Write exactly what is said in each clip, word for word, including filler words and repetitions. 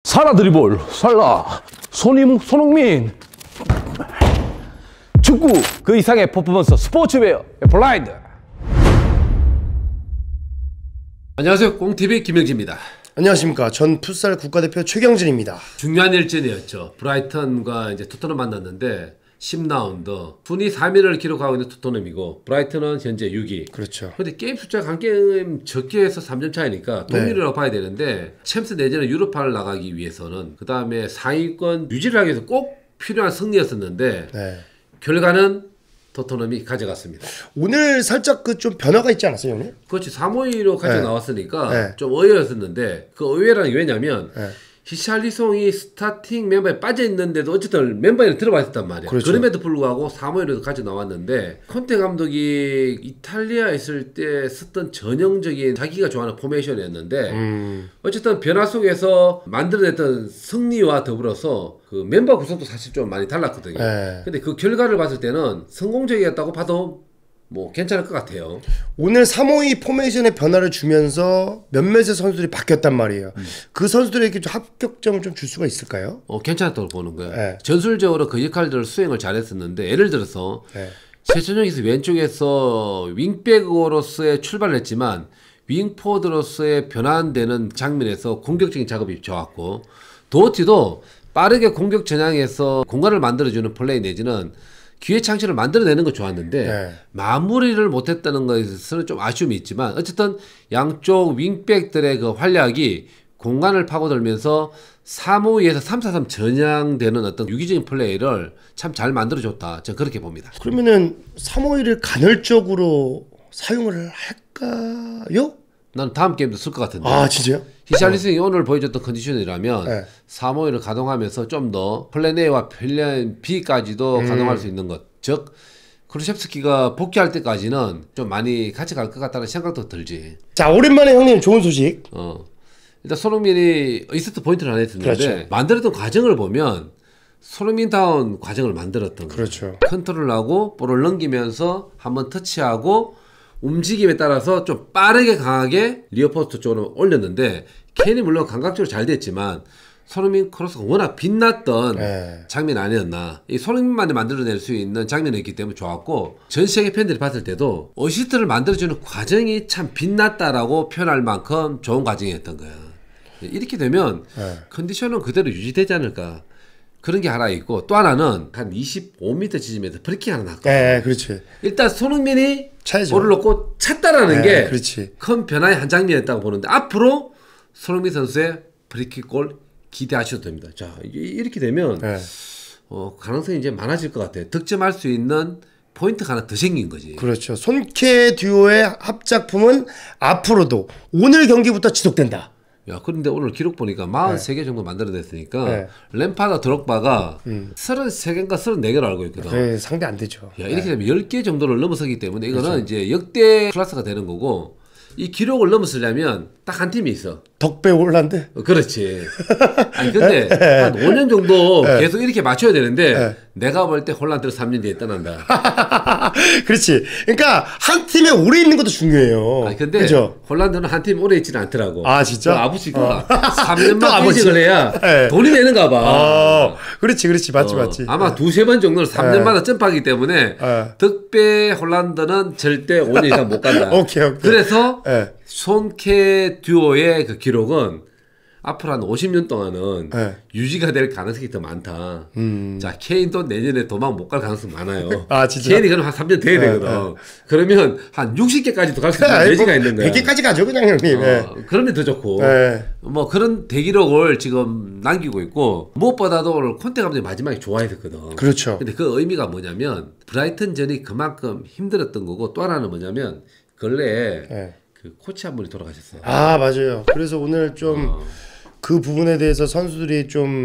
살아 드리볼 살라 손임 손흥민 축구 그 이상의 퍼포먼스 스포츠웨어 블라인드. 안녕하세요, 꽁티비 김영지입니다. 안녕하십니까, 전 풋살 국가대표 최경진입니다. 중요한 일전이었죠. 브라이턴과 이제 토트넘 만났는데 십 라운드 순위 삼 위를 기록하고 있는 토트넘이고 브라이턴은 현재 육 위. 그렇죠. 근데 게임 숫자가 한 게임 적게 해서 삼 점 차이니까 동률이라고 네. 봐야 되는데 챔스 내지는 유로파를 나가기 위해서는 그 다음에 상위권 유지를 하기 위해서 꼭 필요한 승리였었는데 네. 결과는 토트넘이 가져갔습니다. 오늘 살짝 그 좀 변화가 있지 않았어요, 형님? 그렇지. 삼, 오 위로 가져 네. 나왔으니까 네. 좀 의외였었는데 그 의외라는 게 왜냐면 네. 히샬리송이 스타팅 멤버에 빠져있는데도 어쨌든 멤버에 들어가 있었단 말이야. 그렇죠. 그럼에도 불구하고 삼, 오 위로 가져 나왔는데 콘테 감독이 이탈리아에 있을 때 썼던 전형적인 자기가 좋아하는 포메이션이었는데 음. 어쨌든 변화 속에서 만들어냈던 승리와 더불어서 그 멤버 구성도 사실 좀 많이 달랐거든요. 네. 근데 그 결과를 봤을 때는 성공적이었다고 봐도 뭐 괜찮을 것 같아요. 오늘 삼, 오 위 포메이션의 변화를 주면서 몇몇의 선수들이 바뀌었단 말이에요. 음. 그 선수들에게 좀 합격점을 좀 줄 수가 있을까요? 어, 괜찮았다고 보는 거예요. 네. 전술적으로 그 역할들을 수행을 잘했었는데 예를 들어서 네. 최준용이 왼쪽에서 윙백으로서의 출발을 했지만 윙포드로서의 변환되는 장면에서 공격적인 작업이 좋았고 도어티도 빠르게 공격 전향해서 공간을 만들어주는 플레이 내지는 기회 창출을 만들어내는 거 좋았는데 네. 마무리를 못했다는 것에서는 좀 아쉬움이 있지만 어쨌든 양쪽 윙백들의 그 활약이 공간을 파고들면서 삼, 오 위에서 삼, 사, 삼 전향되는 어떤 유기적인 플레이를 참 잘 만들어줬다. 저는 그렇게 봅니다. 그러면은 삼, 오 위를 간헐적으로 사용을 할까요? 난 다음 게임도 쓸 것 같은데. 아, 진짜요? 히샬리송이 어. 오늘 보여줬던 컨디션이라면 네. 삼, 오 위를 가동하면서 좀 더 플랜 A와 플랜 B까지도 음. 가동할 수 있는 것. 즉 크루셉스키가 복귀할 때까지는 좀 많이 같이 갈 것 같다는 생각도 들지. 자, 오랜만에 형님 좋은 소식. 어, 일단 손흥민이 어시스트 포인트를 안 했었는데 그렇죠. 만들었던 과정을 보면 손흥민다운 과정을 만들었던 거예요. 그렇죠. 컨트롤하고 볼을 넘기면서 한번 터치하고 움직임에 따라서 좀 빠르게 강하게 리어포스트 쪽으로 올렸는데 케인이 물론 감각적으로 잘 됐지만 손흥민 크로스가 워낙 빛났던 네. 장면 아니었나. 이 손흥민만이 만들어낼 수 있는 장면이었기 때문에 좋았고 전 세계 팬들이 봤을 때도 어시스트를 만들어주는 과정이 참 빛났다라고 표현할 만큼 좋은 과정이었던 거야. 이렇게 되면 네. 컨디션은 그대로 유지되지 않을까. 그런 게 하나 있고 또 하나는 한 이십오 미터 지점에서 브레이킹 하나 났거든. 네, 그렇지. 일단 손흥민이 차야죠. 볼을 놓고 찼다라는 네, 게 큰 변화의 한 장면이었다고 보는데 앞으로 손흥민 선수의 브레이킹 골 기대하셔도 됩니다. 자, 이렇게 되면 네. 어, 가능성이 이제 많아질 것 같아요. 득점할 수 있는 포인트가 하나 더 생긴 거지. 그렇죠. 손케 듀오의 합작품은 앞으로도 오늘 경기부터 지속된다. 야, 그런데 오늘 기록 보니까 사십삼 개 네. 정도 만들어냈으니까 네. 램파드 드록바가 음. 서른세 개인가 서른네 개로 알고 있거든. 네, 상대 안 되죠. 야, 이렇게 네. 되면 열 개 정도를 넘어서기 때문에 이거는 그렇죠. 이제 역대 클래스가 되는 거고 이 기록을 넘었으려면 딱 한 팀이 있어. 덕배 홀란드? 어, 그렇지. 아니 근데 한 오 년 정도 네. 계속 이렇게 맞춰야 되는데 네. 내가 볼 때 홀란드를 삼 년 뒤에 떠난다. 그렇지. 그러니까 한 팀에 오래 있는 것도 중요해요. 아니 근데 그죠? 홀란드는 한 팀 오래 있지는 않더라고. 아 진짜? 그 아버지가 어. 삼 년만 이직을 해야 네. 돈이 되는가 봐. 어, 그렇지 그렇지 맞지 어, 맞지. 아마 네. 두세 번 정도는 삼 년마다 네. 점프하기 때문에 네. 득배 홀란드는 절대 오 년 이상 못 간다. 오케이 오케이. 그래서 네. 손케 듀오의 그 기록은 앞으로 한 오십 년 동안은 네. 유지가 될 가능성이 더 많다. 음. 자, 케인도 내년에 도망 못 갈 가능성이 많아요. 아, 진짜? 케인이 그럼 한 삼 년 돼야 네, 되거든. 네. 그러면 한 육십 개까지도 갈 수 있는 여지가 있는 거야. 백 개까지 가죠, 그냥 형님. 어, 네. 그러면 더 좋고. 네. 뭐 그런 대기록을 지금 남기고 있고 무엇보다도 오늘 콘테 감독이 마지막에 좋아했었거든. 그렇죠. 근데 그 의미가 뭐냐면 브라이턴전이 그만큼 힘들었던 거고 또 하나는 뭐냐면 근래에 네. 그 코치 한 분이 돌아가셨어요. 아, 맞아요. 그래서 오늘 좀 그 어. 부분에 대해서 선수들이 좀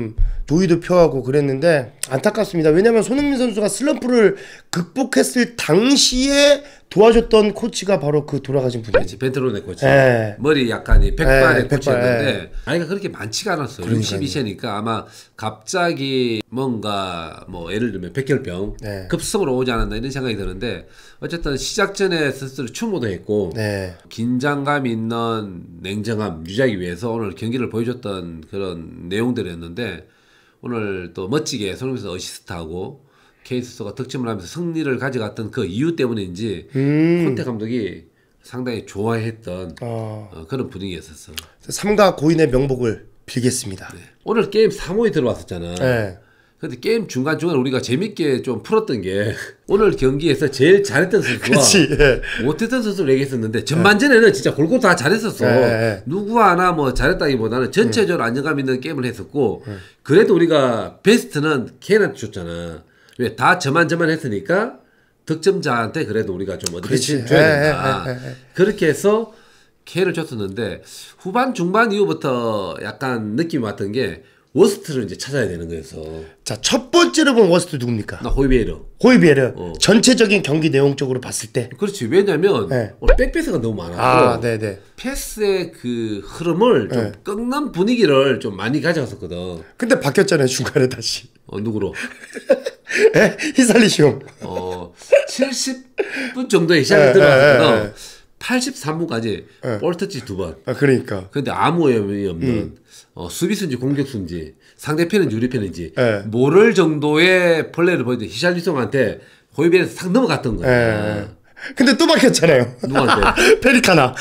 조의도 표하고 그랬는데 안타깝습니다. 왜냐하면 손흥민 선수가 슬럼프를 극복했을 당시에 도와줬던 코치가 바로 그 돌아가신 분이에요. 그렇지, 벤트로네 코치. 네. 머리 약간이 백발의 네, 코치였는데 백발, 나이가 그렇게 많지가 않았어요. 그러니까요. 육십이 세니까 아마 갑자기 뭔가 뭐 예를 들면 백혈병 네. 급성으로 오지 않았나 이런 생각이 드는데 어쨌든 시작 전에 스스로 추모도 했고 네. 긴장감 있는 냉정함 유지하기 위해서 오늘 경기를 보여줬던 그런 내용들이었는데 오늘 또 멋지게 손흥민 선수 어시스트하고 케이스가 득점을 하면서 승리를 가져갔던 그 이유 때문인지 음. 콘테 감독이 상당히 좋아했던 어. 어, 그런 분위기였었어. 삼가 고인의 명복을 빌겠습니다. 네. 오늘 게임 삼 호에 들어왔었잖아. 네. 근데 게임 중간중간 우리가 재밌게 좀 풀었던 게 오늘 경기에서 제일 잘했던 선수와 그렇지. 예. 못했던 선수를 얘기했었는데 전반전에는 진짜 골고루 다 잘했었어. 네. 누구 하나 뭐 잘했다기보다는 전체적으로 안정감 있는 게임을 했었고 그래도 우리가 베스트는 케인한테 줬잖아. 왜 다 저만 저만 했으니까 득점자한테 그래도 우리가 좀 어드밴티지 줘야 된다. 예, 예, 예, 예. 그렇게 해서 케인을 줬었는데 후반 중반 이후부터 약간 느낌이 왔던 게 워스트를 이제 찾아야 되는 거였어. 자, 첫 번째로 본 워스트 누굽니까? 나 호이비에르. 호이비에르. 어. 전체적인 경기 내용적으로 봤을 때. 그렇지. 왜냐면 네. 오늘 백패스가 너무 많았고 아, 네, 네. 패스의 그 흐름을 좀 네. 꺾는 분위기를 좀 많이 가져갔었거든. 근데 바뀌었잖아요, 중간에 다시. 어, 누구로? 예? 히살리시옹. 어, 칠십 분 정도의 시작이 네, 들어갔거든. 네, 네. 팔십삼 분까지 볼 터치 두 번. 아, 그러니까. 근데 아무 의미 없는 음. 어, 수비수인지 공격수인지 상대편인지 우리 편인지 네. 모를 정도의 플레이를 보여도 히샬리송한테 호이비에서 싹 넘어갔던 거야. 예. 근데 또 바뀌었잖아요. 누구한테? 페리카나.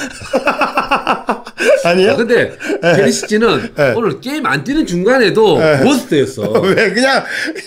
아니에요? 근데 페리시치는 네. 오늘 게임 안 뛰는 중간에도 워스트였어. 왜 그냥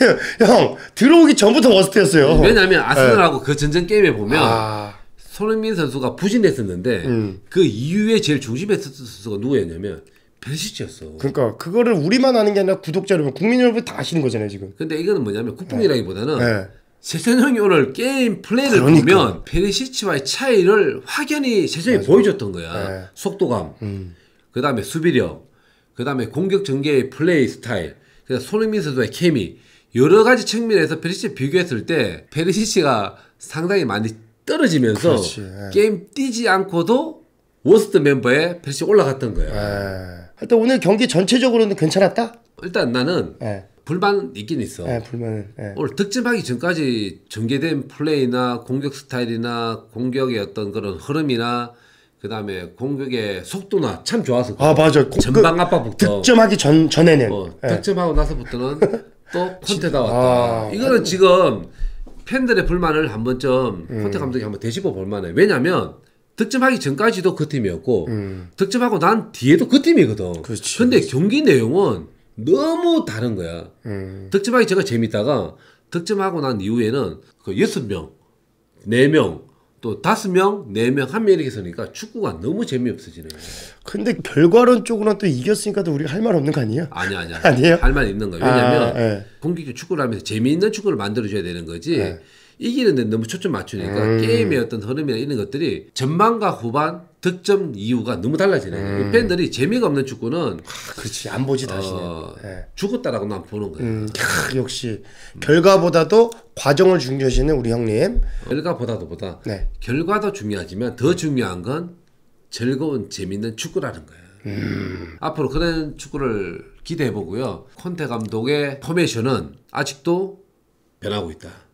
형 들어오기 전부터 워스트였어요. 왜냐하면 아스널하고 그 전전 게임에 보면 아, 손흥민 선수가 부진했었는데 음. 그 이후에 제일 중심에 있었던 선수가 누구였냐면 페리시치였어. 그러니까 그거를 우리만 아는 게 아니라 구독자 여러분, 국민 여러분 다 아시는 거잖아요 지금. 근데 이거는 뭐냐면 국뽕이라기보다는 네. 세찬형이 오늘 게임 플레이를 그러니까. 보면 페리시치와의 차이를 확연히 세찬형이 보여줬던 거야. 네. 속도감, 음. 그 다음에 수비력, 그 다음에 공격 전개의 플레이 스타일, 그래서 손흥민 선수의 케미 여러 가지 측면에서 페리시치 비교했을 때 페리시치가 상당히 많이 떨어지면서 그렇지, 예. 게임 뛰지 않고도 워스트 멤버에 페리시치 올라갔던 거야. 예. 하여튼 오늘 경기 전체적으로는 괜찮았다. 일단 나는 예. 불만 있긴 있어. 예, 불만은. 예. 오늘 득점하기 전까지 전개된 플레이나 공격 스타일이나 공격의 어떤 그런 흐름이나 그 다음에 공격의 속도나 참 좋았었고. 아 맞아. 그- 전방 압박부터. 득점하기 전 전에는. 어, 예. 득점하고 나서부터는 또 콘테다 왔다. 아. 이거는 지금 팬들의 불만을 한 번쯤 음. 콘테 감독이 한번 되짚어 볼 만해. 왜냐면 득점하기 전까지도 그 팀이었고 득점하고 난 뒤에도 그 팀이거든. 음. 그렇지, 근데 경기 내용은 너무 다른 거야. 음. 득점하기 전까 재밌다가 득점하고 난 이후에는 그 여섯 명, 네 명, 또 다섯 명, 네 명, 한 명 이렇게 서니까 축구가 너무 재미없어지는 거야. 근데 결과론 쪽으로는 또 이겼으니까 또 우리가 할 말 없는 거 아니에요? 아니야, 아니야. 아니에요? 할 말 있는 거야. 왜냐면 아, 예. 공격적 축구를 하면서 재미있는 축구를 만들어줘야 되는 거지. 네. 이기는데 너무 초점 맞추니까 음. 게임의 어떤 흐름이나 이런 것들이 전반과 후반 득점 이유가 너무 달라지는 거야. 음. 팬들이 재미가 없는 축구는 아, 그렇지. 안 보지 다시는. 어, 예. 죽었다라고 난 보는 거야. 음, 캬, 역시 결과보다도 과정을 중요시하는 우리 형님. 결과보다도 보다 네. 결과도 중요하지만 더 중요한 건 즐거운 재밌는 축구라는 거야. 음. 앞으로 그런 축구를 기대해 보고요. 콘테 감독의 포메이션은 아직도 변하고 있다.